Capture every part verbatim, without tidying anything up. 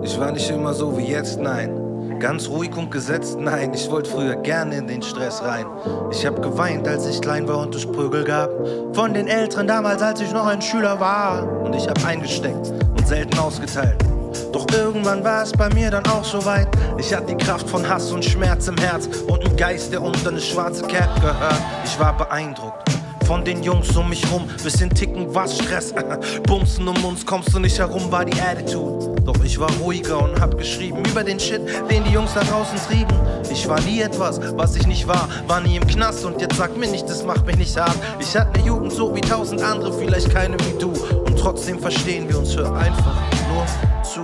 Ich war nicht immer so wie jetzt, nein. Ganz ruhig und gesetzt, nein. Ich wollte früher gerne in den Stress rein. Ich hab geweint, als ich klein war und es Prügel gab. Von den Älteren damals, als ich noch ein Schüler war. Und ich hab eingesteckt und selten ausgeteilt. Doch irgendwann war es bei mir dann auch so weit. Ich hatte die Kraft von Hass und Schmerz im Herz und einen Geist, der unter eine schwarze Cap gehört. Ich war beeindruckt von den Jungs um mich rum. Bisschen ticken, was Stress. Bumsen um uns, kommst du nicht herum, war die Attitude. Doch ich war ruhiger und hab geschrieben über den Shit, den die Jungs da draußen trieben. Ich war nie etwas, was ich nicht war. War nie im Knast und jetzt sag mir nicht, das macht mich nicht hart. Ich hatte eine Jugend so wie tausend andere, vielleicht keine wie du. Und trotzdem verstehen wir uns, hör einfach nur zu.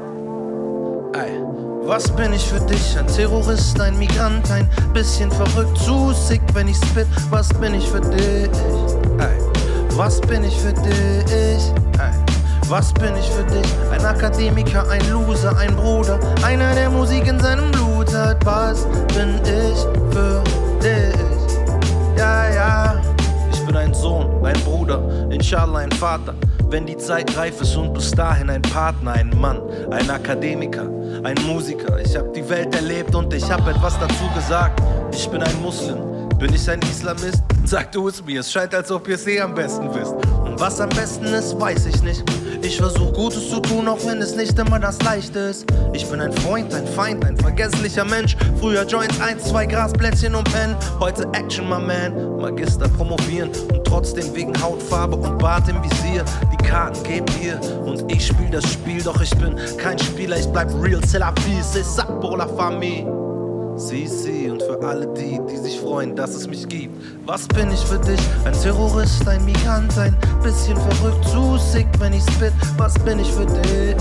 Ey. Was bin ich für dich? Ein Terrorist, ein Migrant, ein bisschen verrückt, zu sick, wenn ich spit. Was bin ich für dich? Ey. Was bin ich für dich? Ey. Was bin ich für dich? Ein Akademiker, ein Loser, ein Bruder, einer, der Musik in seinem Blut hat. Was bin ich für dich? Ja, ja. Ich bin ein Sohn, ein Bruder, inshallah ein Vater. Wenn die Zeit reif ist und bis dahin ein Partner, ein Mann, ein Akademiker, ein Musiker. Ich hab die Welt erlebt und ich hab etwas dazu gesagt. Ich bin ein Muslim, bin ich ein Islamist? Sag du es mir, es scheint, als ob ihr es eh am besten wisst. Und was am besten ist, weiß ich nicht. Ich versuch Gutes zu tun, auch wenn es nicht immer das Leichte ist. Ich bin ein Freund, ein Feind, ein vergesslicher Mensch. Früher Joints, eins, zwei Grasplätzchen und Pen. Heute Action, my man, Magister promovieren. Und trotzdem wegen Hautfarbe und Bart im Visier. Die Karten gebt ihr und ich spiel das Spiel. Doch ich bin kein Spieler, ich bleib real. C'est la vie, c'est ça pour la famille. Sie, sie und für alle die, die sich freuen, dass es mich gibt. Was bin ich für dich? Ein Terrorist, ein Migrant, ein bisschen verrückt, zu sick, wenn ich spit. Was bin ich für dich?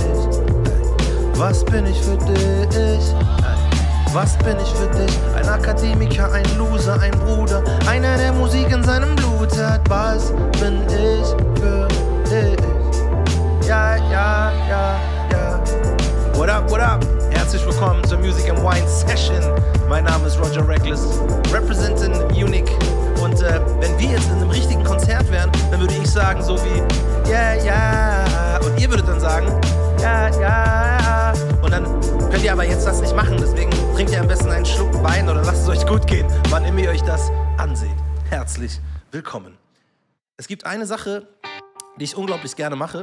Was bin ich für dich? Was bin ich für dich? Ein Akademiker, ein Loser, ein Bruder, einer, der Musik in seinem Blut hat. Was bin ich für dich? Ja, ja, ja, ja. What up, what up? Herzlich willkommen zur Music and Wine Session. Mein Name ist Roger Reckless, representing Munich. Und äh, wenn wir jetzt in einem richtigen Konzert wären, dann würde ich sagen so wie ja, yeah, ja. Yeah. Und ihr würdet dann sagen ja, yeah, ja. Yeah. Und dann könnt ihr aber jetzt das nicht machen. Deswegen trinkt ihr am besten einen Schluck Wein oder lasst es euch gut gehen, wann immer ihr euch das anseht. Herzlich willkommen. Es gibt eine Sache, die ich unglaublich gerne mache.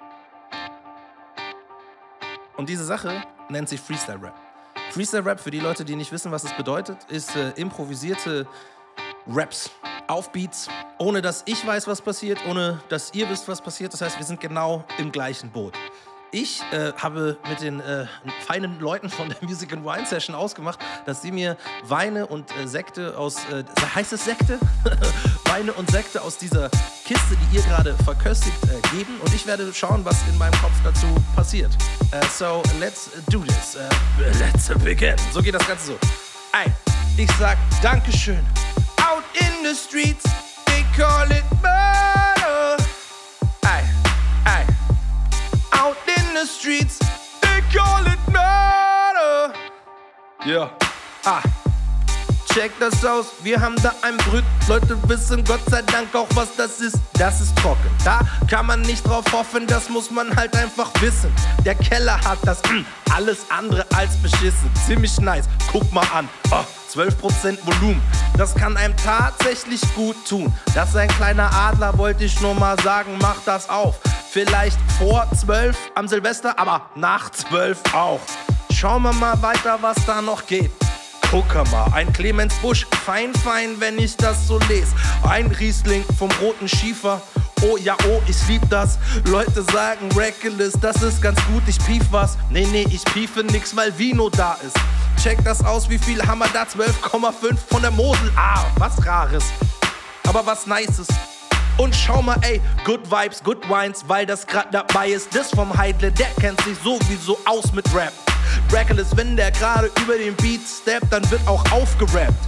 Und diese Sache nennt sich Freestyle Rap. Freestyle Rap, für die Leute, die nicht wissen, was es bedeutet, ist äh, improvisierte Raps auf Beats, ohne dass ich weiß, was passiert, ohne dass ihr wisst, was passiert. Das heißt, wir sind genau im gleichen Boot. Ich äh, habe mit den äh, feinen Leuten von der Music and Wine Session ausgemacht, dass sie mir Weine und äh, Sekte aus, äh, heißt es Sekte? Weine und Sekte aus dieser Kiste, die ihr gerade verköstigt, äh, geben. Und ich werde schauen, was in meinem Kopf dazu passiert. Uh, so, let's do this. Uh, let's begin. So geht das Ganze so. Ey, ich sag Dankeschön. Out in the streets, they call it murder. Ey, ey. Out in the streets, they call it murder. Ja, yeah. Ah. Check das aus, wir haben da ein Brüt. Leute wissen Gott sei Dank auch, was das ist. Das ist trocken, da kann man nicht drauf hoffen. Das muss man halt einfach wissen. Der Keller hat das, mh, alles andere als beschissen. Ziemlich nice, guck mal an, oh, zwölf Prozent Volumen. Das kann einem tatsächlich gut tun. Das ist ein kleiner Adler, wollte ich nur mal sagen, mach das auf. Vielleicht vor zwölf am Silvester, aber nach zwölf auch. Schauen wir mal weiter, was da noch geht. Guck mal, ein Clemens Busch, fein, fein, wenn ich das so lese. Ein Riesling vom roten Schiefer, oh ja, oh, ich lieb das. Leute sagen Reckless, das ist ganz gut, ich pief was. Nee, nee, ich piefe nix, weil Vino da ist. Check das aus, wie viel haben wir da? zwölf Komma fünf von der Mosel. Ah, was Rares, aber was Nices. Und schau mal, ey, good vibes, good wines, weil das grad dabei ist. Das vom Heidle, der kennt sich sowieso aus mit Rap. Reckless, wenn der gerade über den Beat steppt, dann wird auch aufgerappt.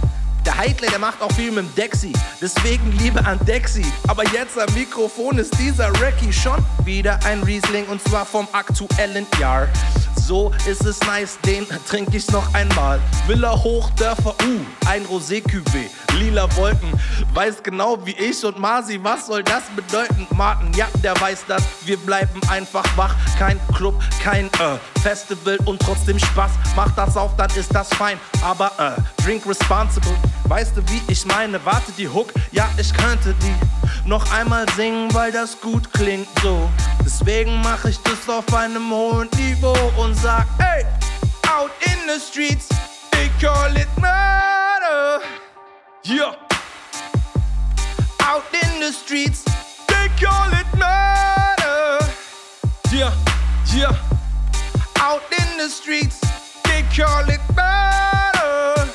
Der Heidler, der macht auch viel mit dem Dexy, deswegen Liebe an Dexy. Aber jetzt am Mikrofon ist dieser Recce schon wieder ein Riesling und zwar vom aktuellen Jahr. So ist es nice, den trinke ich noch einmal. Villa Hochdörfer, uh, ein Rosé-Cuvée, lila Wolken. Weiß genau wie ich und Masi, was soll das bedeuten? Martin, ja, der weiß das, wir bleiben einfach wach. Kein Club, kein äh, Festival und trotzdem Spaß. Mach das auf, dann ist das fein, aber äh, drink responsible. Weißt du, wie ich meine? Warte, die Hook, ja, ich könnte die noch einmal singen, weil das gut klingt so. Deswegen mach ich das auf einem hohen Niveau und sag, hey, out in the streets, they call it murder. Yeah. Out in the streets, they call it murder. Yeah, yeah. Out in the streets, they call it murder.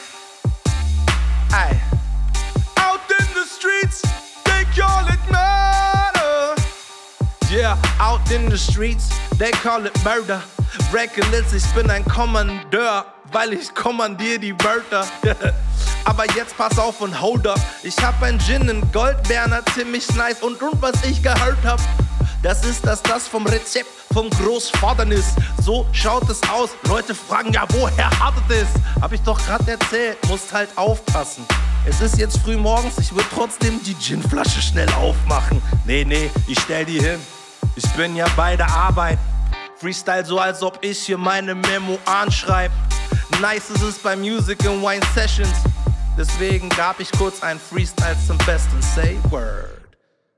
Aye. Out in the streets, they call it murder. Yeah, out in the streets, they call it murder. Reckless, ich bin ein Kommandeur, weil ich kommandiere die Wörter. Aber jetzt pass auf und hold up. Ich hab ein Gin in Goldberner, ziemlich nice. Und, und was ich gehört hab, das ist, dass das vom Rezept vom Großvater ist. So schaut es aus. Leute fragen, ja, woher hat es das? Hab ich doch gerade erzählt, musst halt aufpassen. Es ist jetzt früh morgens, ich würde trotzdem die Ginflasche schnell aufmachen. Nee, nee, ich stell die hin. Ich bin ja bei der Arbeit. Freestyle so, als ob ich hier meine Memoiren schreib. Nice ist es bei Music and Wine Sessions. Deswegen gab ich kurz ein Freestyle zum besten Say Word.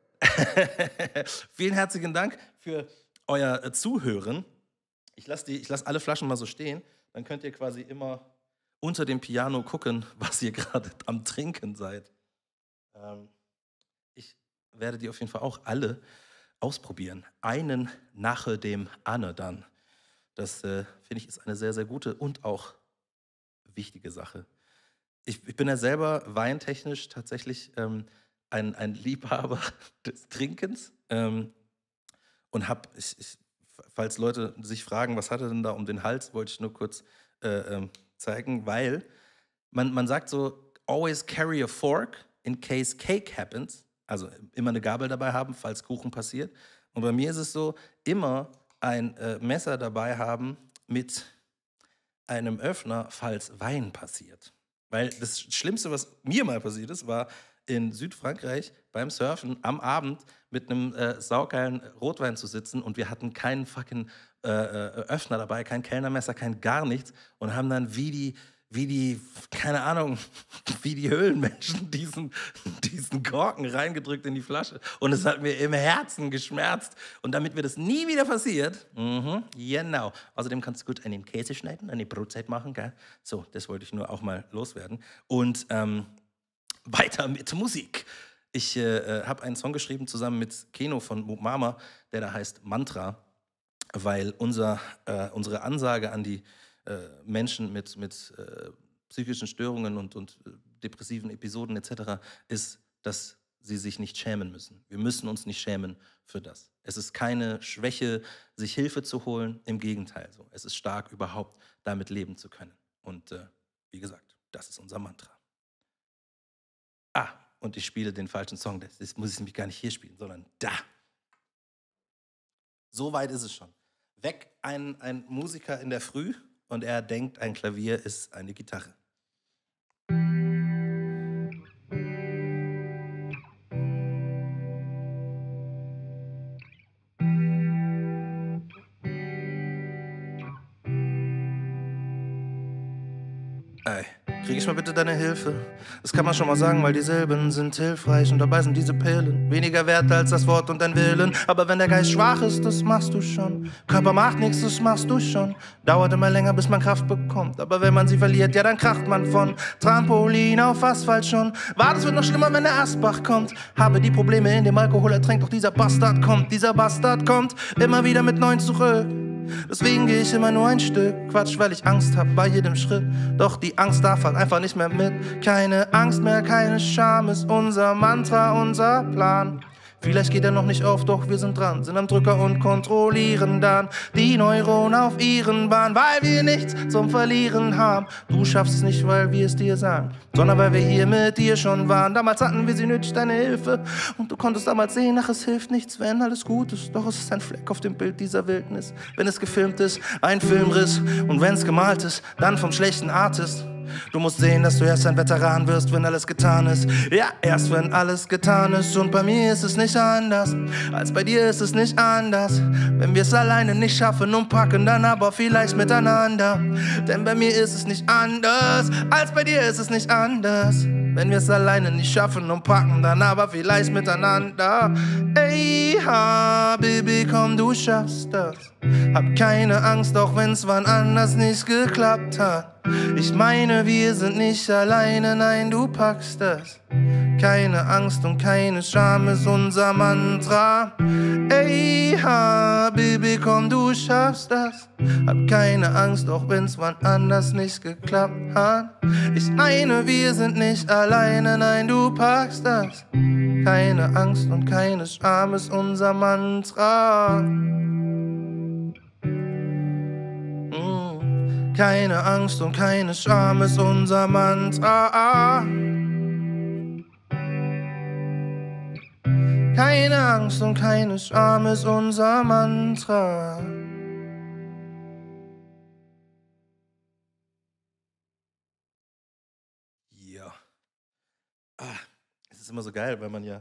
Vielen herzlichen Dank für euer äh, Zuhören. Ich lasse lass alle Flaschen mal so stehen. Dann könnt ihr quasi immer unter dem Piano gucken, was ihr gerade am Trinken seid. Ähm, ich werde die auf jeden Fall auch alle ausprobieren. Einen nach dem anderen. Das äh, finde ich ist eine sehr, sehr gute und auch wichtige Sache. Ich, ich bin ja selber weintechnisch tatsächlich ähm, ein, ein Liebhaber des Trinkens ähm, und habe, ich, ich, falls Leute sich fragen, was hat er denn da um den Hals, wollte ich nur kurz äh, ähm, zeigen, weil man, man sagt so, always carry a fork in case cake happens, also immer eine Gabel dabei haben, falls Kuchen passiert. Und bei mir ist es so, immer ein äh, Messer dabei haben mit einem Öffner, falls Wein passiert. Weil das Schlimmste, was mir mal passiert ist, war in Südfrankreich beim Surfen am Abend mit einem äh, saugeilen Rotwein zu sitzen und wir hatten keinen fucking äh, Öffner dabei, kein Kellnermesser, kein gar nichts und haben dann wie die, wie die, keine Ahnung, wie die Höhlenmenschen diesen, diesen Korken reingedrückt in die Flasche und es hat mir im Herzen geschmerzt und damit mir das nie wieder passiert, mhm, genau, außerdem kannst du gut einen Käse schneiden, eine Brotzeit machen, gell? So, das wollte ich nur auch mal loswerden und ähm, weiter mit Musik. Ich äh, habe einen Song geschrieben zusammen mit Keno von Moop Mama, der da heißt Mantra, weil unser, äh, unsere Ansage an die äh, Menschen mit, mit äh, psychischen Störungen und, und äh, depressiven Episoden et cetera ist, dass sie sich nicht schämen müssen. Wir müssen uns nicht schämen für das. Es ist keine Schwäche, sich Hilfe zu holen, im Gegenteil. So. Es ist stark, überhaupt damit leben zu können. Und äh, wie gesagt, das ist unser Mantra. Ah, und ich spiele den falschen Song. Das, das muss ich nämlich gar nicht hier spielen, sondern da. So weit ist es schon. Weg ein, ein Musiker in der Früh und er denkt, ein Klavier ist eine Gitarre. Ey, krieg ich mal bitte deine Hilfe? Das kann man schon mal sagen, weil die Silben sind hilfreich und dabei sind diese Pillen weniger wert als das Wort und dein Willen. Aber wenn der Geist schwach ist, das machst du schon. Körper macht nichts, das machst du schon. Dauert immer länger, bis man Kraft bekommt. Aber wenn man sie verliert, ja, dann kracht man von Trampolin auf Asphalt schon. Warte, es wird noch schlimmer, wenn der Asbach kommt. Habe die Probleme in dem Alkohol ertränkt, doch dieser Bastard kommt. Dieser Bastard kommt immer wieder mit neun zurück. Deswegen gehe ich immer nur ein Stück Quatsch, weil ich Angst hab bei jedem Schritt. Doch die Angst darf halt einfach nicht mehr mit. Keine Angst mehr, keine Scham ist unser Mantra, unser Plan. Vielleicht geht er noch nicht auf, doch wir sind dran, sind am Drücker und kontrollieren dann die Neuronen auf ihren Bahn, weil wir nichts zum Verlieren haben. Du schaffst es nicht, weil wir es dir sagen, sondern weil wir hier mit dir schon waren. Damals hatten wir sie nötig, deine Hilfe, und du konntest damals sehen, ach, es hilft nichts, wenn alles gut ist. Doch es ist ein Fleck auf dem Bild dieser Wildnis. Wenn es gefilmt ist, ein Filmriss, und wenn es gemalt ist, dann vom schlechten Artist. Du musst sehen, dass du erst ein Veteran wirst, wenn alles getan ist. Ja, erst wenn alles getan ist. Und bei mir ist es nicht anders, als bei dir ist es nicht anders. Wenn wir es alleine nicht schaffen und packen, dann aber vielleicht miteinander. Denn bei mir ist es nicht anders, als bei dir ist es nicht anders. Wenn wir es alleine nicht schaffen und packen, dann aber vielleicht miteinander. Ey, ha, Baby, komm, du schaffst das. Hab keine Angst, auch wenn's wann anders nicht geklappt hat. Ich meine, wir sind nicht alleine, nein, du packst das. Keine Angst und keine Scham ist unser Mantra. Ey, ha, Baby, komm, du schaffst das. Hab keine Angst, auch wenn's wann anders nicht geklappt hat. Ich meine, wir sind nicht alleine, nein, du packst das. Keine Angst und keine Scham ist unser Mantra. Keine Angst und keine Scham ist unser Mantra. Keine Angst und keine Scham ist unser Mantra. Ja. Ah, es ist immer so geil, weil man ja,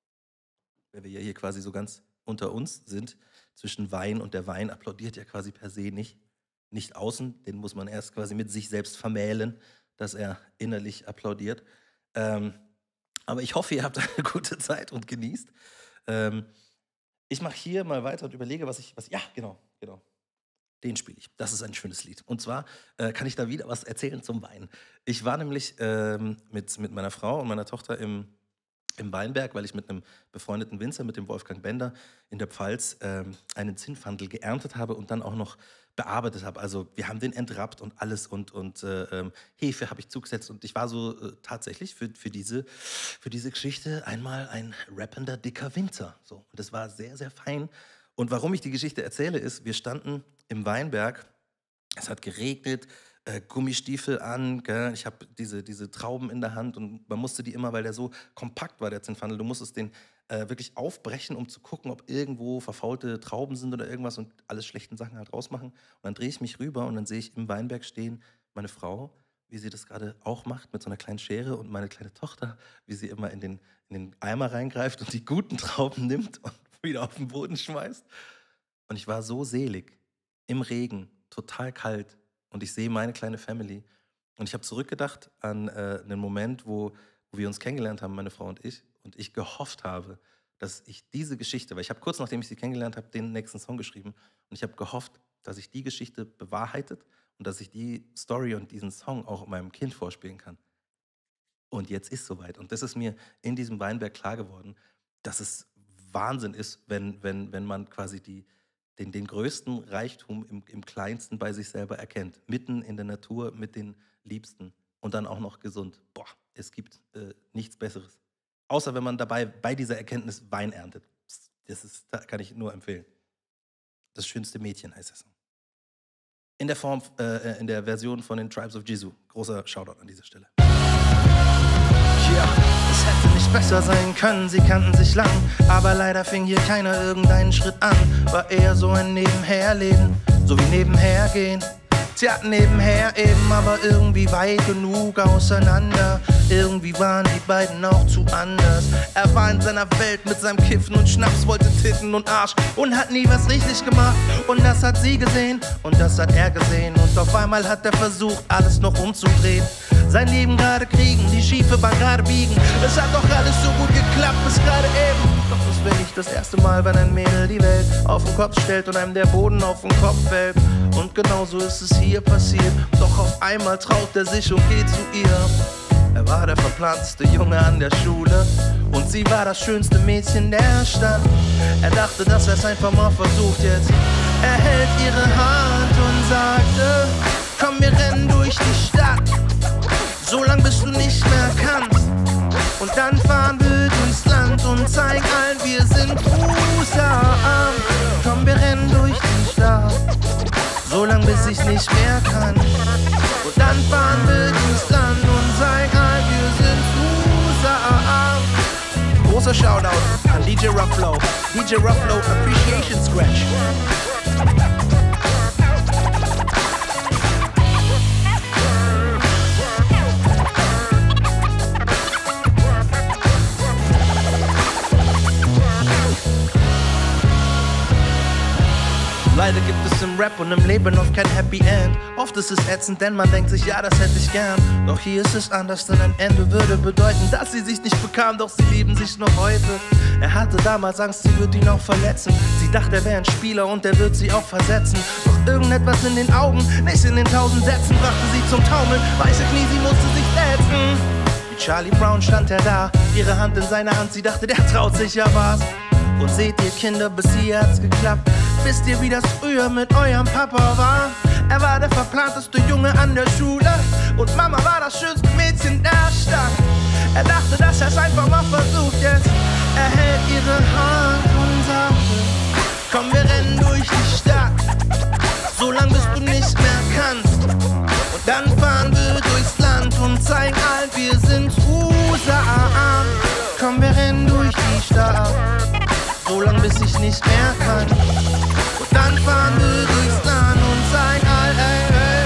weil wir ja hier quasi so ganz unter uns sind, zwischen Wein und der Wein applaudiert ja quasi per se nicht. Nicht außen, den muss man erst quasi mit sich selbst vermählen, dass er innerlich applaudiert. Ähm, aber ich hoffe, ihr habt eine gute Zeit und genießt. Ähm, ich mache hier mal weiter und überlege, was ich, was, ja, genau, genau. Den spiele ich. Das ist ein schönes Lied. Und zwar äh, kann ich da wieder was erzählen zum Wein. Ich war nämlich ähm, mit, mit meiner Frau und meiner Tochter im, im Weinberg, weil ich mit einem befreundeten Winzer, mit dem Wolfgang Bender in der Pfalz, ähm, einen Zinfandel geerntet habe und dann auch noch bearbeitet habe. Also wir haben den entrappt und alles und, und äh, Hefe habe ich zugesetzt und ich war so äh, tatsächlich für, für, diese, für diese Geschichte einmal ein rappender, dicker Winzer. So. Und das war sehr, sehr fein. Und warum ich die Geschichte erzähle, ist, wir standen im Weinberg, es hat geregnet, äh, Gummistiefel an, gell? Ich habe diese, diese Trauben in der Hand und man musste die immer, weil der so kompakt war, der Zinfandel, du musstest den Äh, wirklich aufbrechen, um zu gucken, ob irgendwo verfaulte Trauben sind oder irgendwas und alle schlechten Sachen halt rausmachen. Und dann drehe ich mich rüber und dann sehe ich im Weinberg stehen meine Frau, wie sie das gerade auch macht mit so einer kleinen Schere und meine kleine Tochter, wie sie immer in den, in den Eimer reingreift und die guten Trauben nimmt und wieder auf den Boden schmeißt. Und ich war so selig, im Regen, total kalt und ich sehe meine kleine Family. Und ich habe zurückgedacht an äh, einen Moment, wo, wo wir uns kennengelernt haben, meine Frau und ich, und ich gehofft habe, dass ich diese Geschichte, weil ich habe kurz nachdem ich sie kennengelernt habe, den nächsten Song geschrieben und ich habe gehofft, dass sich die Geschichte bewahrheitet und dass ich die Story und diesen Song auch meinem Kind vorspielen kann. Und jetzt ist soweit. Und das ist mir in diesem Weinberg klar geworden, dass es Wahnsinn ist, wenn, wenn, wenn man quasi die, den, den größten Reichtum im, im Kleinsten bei sich selber erkennt. Mitten in der Natur mit den Liebsten und dann auch noch gesund. Boah, es gibt äh, nichts Besseres. Außer wenn man dabei bei dieser Erkenntnis Wein erntet. Das ist, das kann ich nur empfehlen. Das schönste Mädchen heißt es. In der Form, äh, in der Version von den Tribes of Jesu. Großer Shoutout an dieser Stelle. Ja, es hätte nicht besser sein können, sie kannten sich lang. Aber leider fing hier keiner irgendeinen Schritt an. War eher so ein Nebenherleben, so wie nebenhergehen. Tja, nebenher eben, aber irgendwie weit genug auseinander. Irgendwie waren die beiden auch zu anders. Er war in seiner Welt mit seinem Kiffen und Schnaps, wollte Titten und Arsch und hat nie was richtig gemacht. Und das hat sie gesehen und das hat er gesehen. Und auf einmal hat er versucht, alles noch umzudrehen. Sein Leben gerade kriegen, die schiefe Bahn gerade biegen. Es hat doch alles so gut geklappt bis gerade eben. Doch das wäre nicht das erste Mal, wenn ein Mädel die Welt auf den Kopf stellt und einem der Boden auf den Kopf fällt. Und genauso ist es hier passiert. Doch auf einmal traut er sich und geht zu ihr. Er war der verplanteste Junge an der Schule und sie war das schönste Mädchen der Stadt. Er dachte, dass er es einfach mal versucht jetzt. Er hält ihre Hand und sagte, komm, wir rennen durch die Stadt, so lang bis du nicht mehr kannst. Und dann fahren wir durchs Land und und zeigen allen, wir sind Musa. Komm, wir rennen durch die Stadt, so lang bis ich nicht mehr kann. Und dann fahren wir durchs Land und zeigen allen, wir sind Musa. Großer Shoutout an D J Ruffalo, D J Ruffalo Appreciation Scratch. Leider gibt es im Rap und im Leben oft kein Happy End. Oft ist es ätzend, denn man denkt sich, ja, das hätte ich gern. Doch hier ist es anders, denn ein Ende würde bedeuten, dass sie sich nicht bekam, doch sie lieben sich noch heute. Er hatte damals Angst, sie wird ihn auch verletzen. Sie dachte, er wäre ein Spieler und er wird sie auch versetzen. Doch irgendetwas in den Augen, nicht in den tausend Sätzen, brachte sie zum Taumeln. Weiße Knie, sie musste sich setzen. Wie Charlie Brown stand er da, ihre Hand in seiner Hand. Sie dachte, der traut sich ja was. Und seht ihr Kinder, bis hier hat's geklappt. Wisst ihr, wie das früher mit eurem Papa war? Er war der verplanteste Junge an der Schule und Mama war das schönste Mädchen der Stadt. Er dachte, dass er's einfach mal versucht jetzt. Er hält ihre Hand und sagte, komm, wir rennen durch die Stadt, so lang bis du nicht mehr kannst. Und dann fahren wir durchs Land und zeigen allen, wir sind Usa. Komm, wir rennen durch die Stadt, so lang bis ich nicht mehr kann. Und dann fahren wir durchs Land und zeigen all, ey,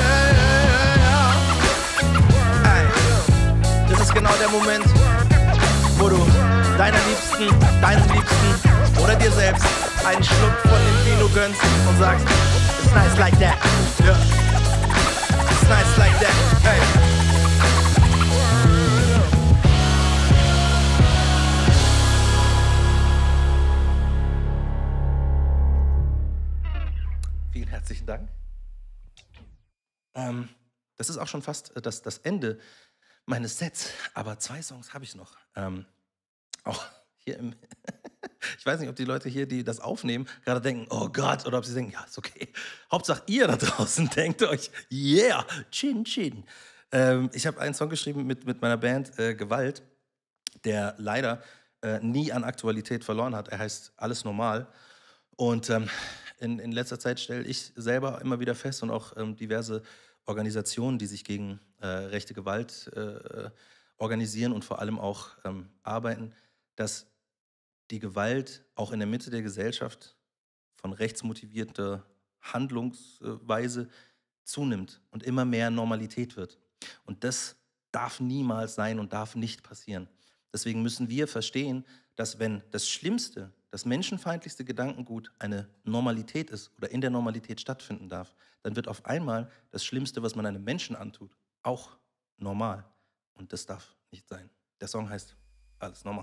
ey, ey, ey, ey. Das ist genau der Moment, wo du deiner Liebsten, deinem Liebsten oder dir selbst einen Schluck von dem Vino gönnst und sagst, it's nice like that, yeah. It's nice like that, hey. Vielen herzlichen Dank. Ähm, das ist auch schon fast äh, das, das Ende meines Sets, aber zwei Songs habe ich noch. Ähm, auch hier im ich weiß nicht, ob die Leute hier, die das aufnehmen, gerade denken, oh Gott, oder ob sie denken, ja, ist okay. Hauptsache ihr da draußen denkt euch, yeah, chin, chin. Ähm, ich habe einen Song geschrieben mit, mit meiner Band äh, Gewalt, der leider äh, nie an Aktualität verloren hat. Er heißt Alles Normal. Und ähm, in, in letzter Zeit stelle ich selber immer wieder fest und auch ähm, diverse Organisationen, die sich gegen äh, rechte Gewalt äh, organisieren und vor allem auch ähm, arbeiten, dass die Gewalt auch in der Mitte der Gesellschaft von rechtsmotivierter Handlungsweise zunimmt und immer mehr Normalität wird. Und das darf niemals sein und darf nicht passieren. Deswegen müssen wir verstehen, dass wenn das Schlimmste, das menschenfeindlichste Gedankengut eine Normalität ist oder in der Normalität stattfinden darf, dann wird auf einmal das Schlimmste, was man einem Menschen antut, auch normal. Und das darf nicht sein. Der Song heißt Alles Normal.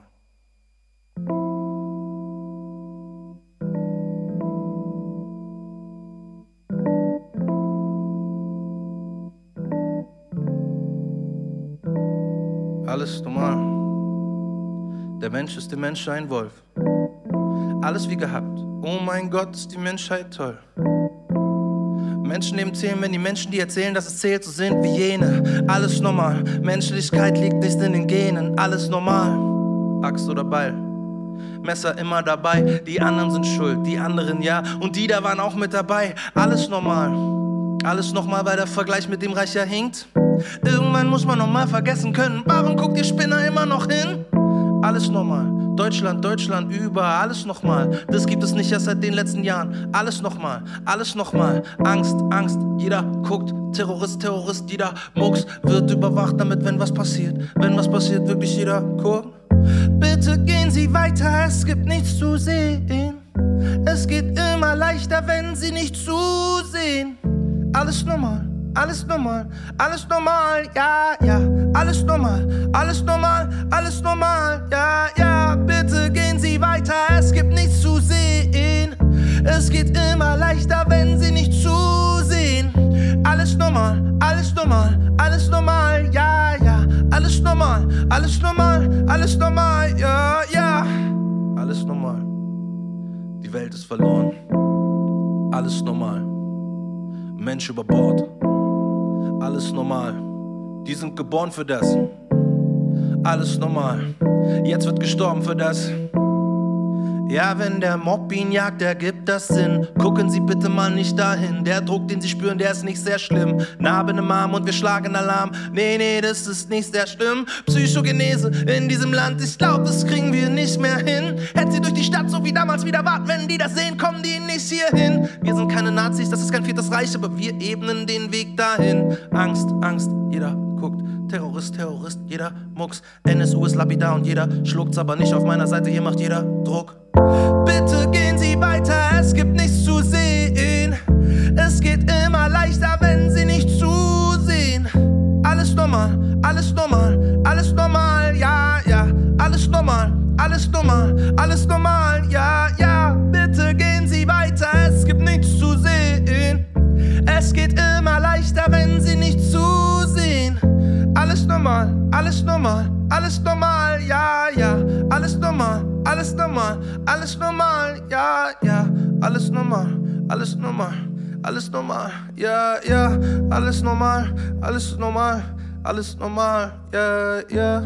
Alles normal. Der Mensch ist dem Menschen ein Wolf. Alles wie gehabt. Oh mein Gott, ist die Menschheit toll. Menschen nehmen zählen, wenn die Menschen, die erzählen, dass es zählt, so sind wie jene. Alles normal. Menschlichkeit liegt nicht in den Genen. Alles normal. Axt oder Beil. Messer immer dabei. Die anderen sind schuld, die anderen ja. Und die da waren auch mit dabei. Alles normal. Alles nochmal, weil der Vergleich mit dem Reich ja hinkt. Irgendwann muss man nochmal vergessen können. Warum guckt ihr Spinner immer noch hin? Alles normal. Deutschland, Deutschland, überall, alles nochmal. Das gibt es nicht erst seit den letzten Jahren. Alles nochmal, alles nochmal. Angst, Angst, jeder guckt. Terrorist, Terrorist, jeder Mucks wird überwacht, damit, wenn was passiert, wenn was passiert, wirklich jeder guckt. Bitte gehen Sie weiter, es gibt nichts zu sehen. Es geht immer leichter, wenn Sie nicht zusehen. Alles normal. Alles normal, alles normal, ja, ja, alles normal, alles normal, alles normal, ja, ja, bitte gehen Sie weiter, es gibt nichts zu sehen. Es geht immer leichter, wenn Sie nicht zusehen. Alles normal, alles normal, alles normal, ja, ja, alles normal, alles normal, alles normal, ja, ja, alles normal. Die Welt ist verloren, alles normal, Mensch über Bord. Alles normal, die sind geboren für das. Alles normal, jetzt wird gestorben für das. Ja, wenn der Mob ihn jagt, ergibt das Sinn. Gucken Sie bitte mal nicht dahin. Der Druck, den Sie spüren, der ist nicht sehr schlimm. Narben im Arm und wir schlagen Alarm. Nee, nee, das ist nicht sehr schlimm. Psychogenese in diesem Land, ich glaub, das kriegen wir nicht mehr hin. Hätten Sie durch die Stadt so wie damals wieder warten, wenn die das sehen, kommen die nicht hier hin. Wir sind keine Nazis, das ist kein viertes Reich, aber wir ebnen den Weg dahin. Angst, Angst, jeder guckt. Terrorist, Terrorist, jeder mucks. N S U ist lapidar und jeder schluckt's, aber nicht auf meiner Seite, hier macht jeder Druck. Bitte gehen Sie weiter, es gibt nichts zu sehen. Es geht immer leichter, wenn Sie nicht zusehen. Alles normal, alles normal, alles normal, ja, ja. Alles normal, alles normal, alles normal, ja, ja. Bitte gehen Sie weiter, es gibt nichts zu sehen. Es geht immer leichter, wenn Sie nicht zusehen. Alles normal, alles normal, alles normal, ja, ja. Alles normal, alles normal, alles normal, ja, ja. Alles normal, alles normal, alles normal, ja, ja. Alles normal, alles normal, alles normal, ja, ja.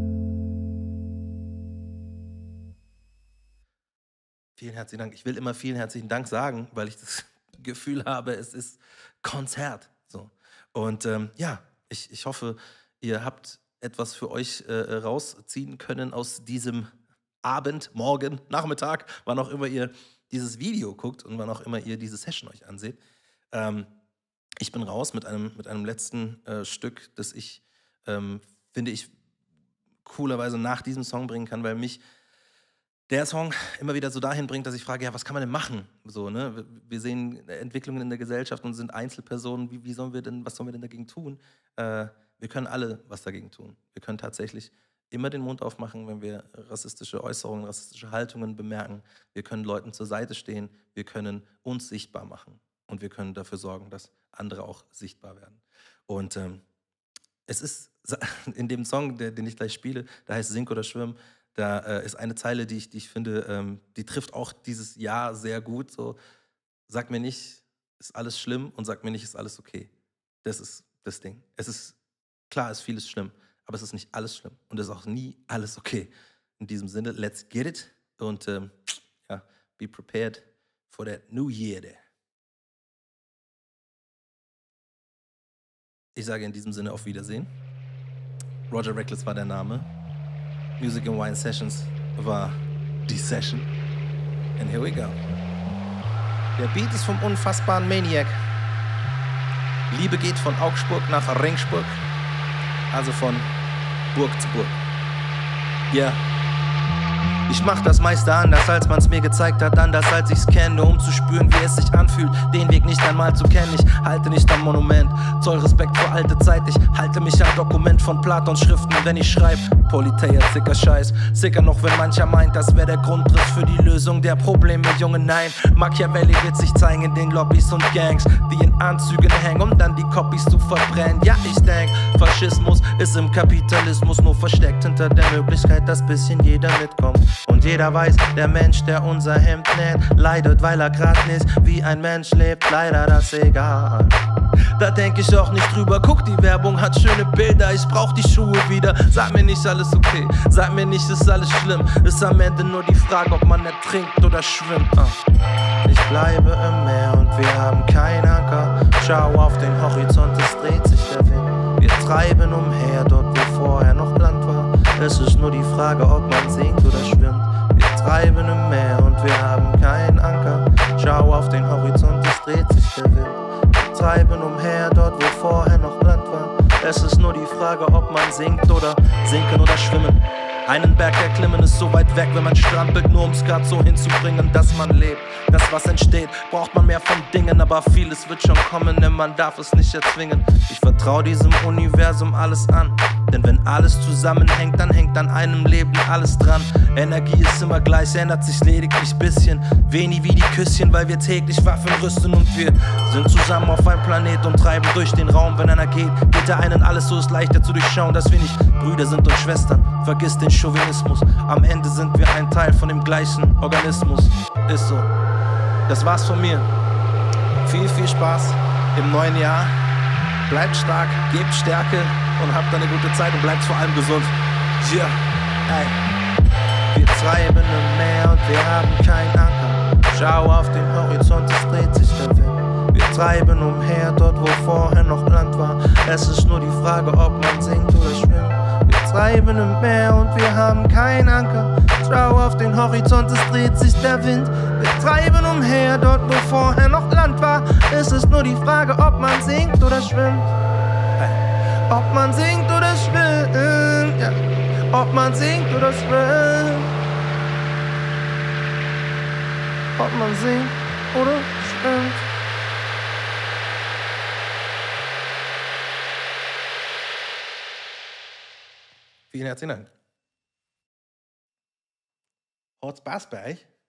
Vielen herzlichen Dank. Ich will immer vielen herzlichen Dank sagen, weil ich das Gefühl habe, es ist Konzert. So. Und ähm, ja, ich, ich hoffe, ihr habt etwas für euch äh, rausziehen können aus diesem Abend, Morgen, Nachmittag, wann auch immer ihr dieses Video guckt und wann auch immer ihr diese Session euch anseht. Ähm, ich bin raus mit einem, mit einem letzten äh, Stück, das ich, ähm, finde ich, coolerweise nach diesem Song bringen kann, weil mich der Song immer wieder so dahin bringt, dass ich frage, ja, was kann man denn machen? So, ne? Wir sehen Entwicklungen in der Gesellschaft und sind Einzelpersonen. Wie, wie sollen wir denn, was sollen wir denn dagegen tun? Äh, wir können alle was dagegen tun. Wir können tatsächlich immer den Mund aufmachen, wenn wir rassistische Äußerungen, rassistische Haltungen bemerken. Wir können Leuten zur Seite stehen. Wir können uns sichtbar machen. Und wir können dafür sorgen, dass andere auch sichtbar werden. Und ähm, es ist in dem Song, der, den ich gleich spiele, da heißt Sink oder Schwimm, da äh, ist eine Zeile, die ich, die ich finde, ähm, die trifft auch dieses Jahr sehr gut. So, sag mir nicht, ist alles schlimm, und sag mir nicht, ist alles okay. Das ist das Ding. Es ist, klar ist vieles schlimm, aber es ist nicht alles schlimm und es ist auch nie alles okay. In diesem Sinne, let's get it und ähm, ja, be prepared for that new year there. Ich sage in diesem Sinne auf Wiedersehen. Roger Reckless war der Name. Music and Wine Sessions war die Session. And here we go. Der Beat ist vom unfassbaren Maniac. Liebe geht von Augsburg nach Ringsburg. Also von Burg zu Burg. Ja. Yeah. Ich mach das meiste anders, als man's mir gezeigt hat, anders als ich's kenne, nur um zu spüren, wie es sich anfühlt, den Weg nicht einmal zu kennen. Ich halte nicht am Monument, zoll Respekt vor alte Zeit, ich halte mich am Dokument von Platons Schriften, wenn ich schreib. Politeia, sicker Scheiß, sicker noch, wenn mancher meint, das wäre der Grundriss für die Lösung der Probleme, Junge, nein. Machiavelli wird sich zeigen in den Lobbys und Gangs, die in Anzügen hängen, um dann die Copies zu verbrennen. Ja, ich denk, Faschismus ist im Kapitalismus nur versteckt hinter der Möglichkeit, dass bisschen jeder mitkommt. Und jeder weiß, der Mensch, der unser Hemd näht, leidet, weil er grad nicht wie ein Mensch lebt. Leider das egal. Da denk ich auch nicht drüber. Guck, die Werbung hat schöne Bilder. Ich brauch die Schuhe wieder. Sag mir nicht, alles okay. Sag mir nicht, ist alles schlimm. Ist am Ende nur die Frage, ob man ertrinkt oder schwimmt. Ich bleibe im Meer und wir haben keinen Anker. Schau auf den Horizont, es dreht sich der Wind. Wir treiben umher, dort wo vorher noch Land war. Es ist nur die Frage, ob man singt oder schwimmt. Wir treiben im Meer und wir haben keinen Anker. Schau auf den Horizont, es dreht sich der Wind. Wir treiben umher, dort wo vorher noch Land war. Es ist nur die Frage, ob man singt oder sinken oder schwimmen. Einen Berg erklimmen ist so weit weg, wenn man strampelt, nur um's grad so hinzubringen, dass man lebt. Das, was entsteht, braucht man mehr von Dingen, aber vieles wird schon kommen, denn man darf es nicht erzwingen. Ich vertraue diesem Universum alles an, denn wenn alles zusammenhängt, dann hängt an einem Leben alles dran. Energie ist immer gleich, ändert sich lediglich bisschen. Wenig wie die Küsschen, weil wir täglich Waffen rüsten und wir sind zusammen auf einem Planet und treiben durch den Raum. Wenn einer geht, geht der einen alles, so ist leichter zu durchschauen, dass wir nicht Brüder sind und Schwestern. Vergiss den Chauvinismus, am Ende sind wir ein Teil von dem gleichen Organismus. Ist so. Das war's von mir. Viel, viel Spaß im neuen Jahr. Bleibt stark, gebt Stärke und habt eine gute Zeit und bleibt vor allem gesund. Ja, yeah. Ey. Wir treiben im Meer und wir haben keinen Anker. Schau auf den Horizont, es dreht sich der Wind. Wir treiben umher, dort wo vorher noch Land war. Es ist nur die Frage, ob man singt oder schwimmt. Wir treiben im Meer und wir haben keinen Anker. Schau auf den Horizont, es dreht sich der Wind. Wir treiben umher, dort wo vorher noch Land war. Es ist nur die Frage, ob man singt oder schwimmt. Hey. Ob man singt oder schwimmt, ja. Ob man singt oder schwimmt. Ob man singt oder schwimmt. Vielen herzlichen Dank. Hat's Spaß bei euch?